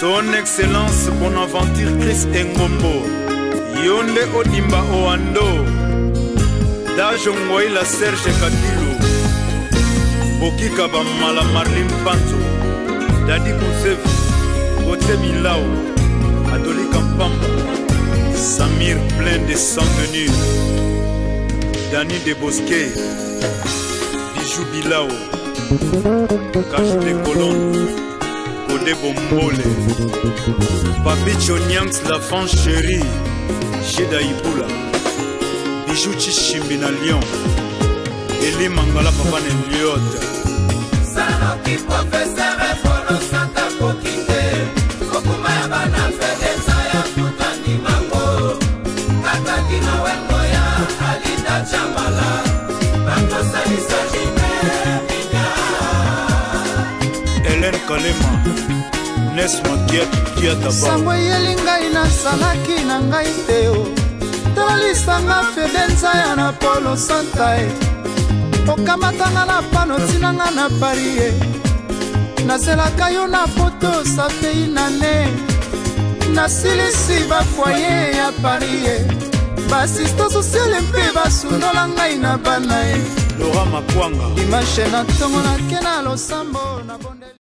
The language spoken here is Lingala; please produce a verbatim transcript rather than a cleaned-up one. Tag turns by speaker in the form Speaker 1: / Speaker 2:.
Speaker 1: Son Excellence Bonaventure Chris Engombo, Yonde Odimba Oando, Dajongwaila Serge Katilu, Bokika Bamala Marlin Panzo, Dadi Kousev, Gote Milao, Adoli Kampamba, Samir plein de sang venu, Dani de Bosquet, Bijou Bilao, Cache de Colonne, Kodé Bombole, Papicho Nyangs la fan chérie, Jeda Iboula, Bijou Chichimbi na Lyon, Eli Mangala Papa Nenliot.
Speaker 2: Sanoki professeur et Polo Santa Kokinde, Kokuma ya bana fedenza ya tutani mango, Kataki na wengoya, Alida Chambala, Bango Salisa Jime,
Speaker 1: Hélène Kalema, Nesma Kiata Ba.
Speaker 3: Sango yelinga ina salaki na ngai teo, Talisanga fedenza ya na Polo Santa e. Okamatanga na pano tinanga na parie, nazelaka yo na poto sa fait inane, nasilisi ba foyer ya parie, basista sociale mpe basunola ngai na bana e.
Speaker 1: Laura Makwanga
Speaker 3: Dimanche na tongo na kena losambo na bonde.